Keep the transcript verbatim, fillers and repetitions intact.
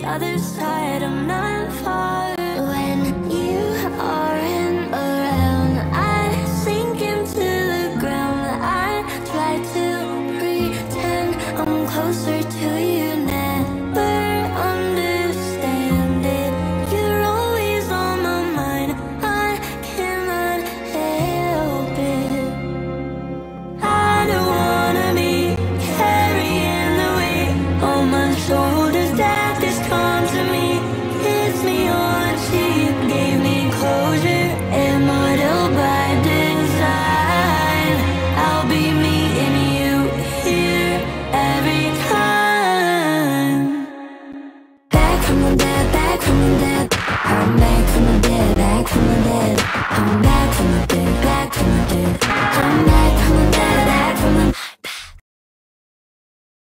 the other side, I'm not far. When you aren't around, I sink into the ground. I try to pretend I'm closer to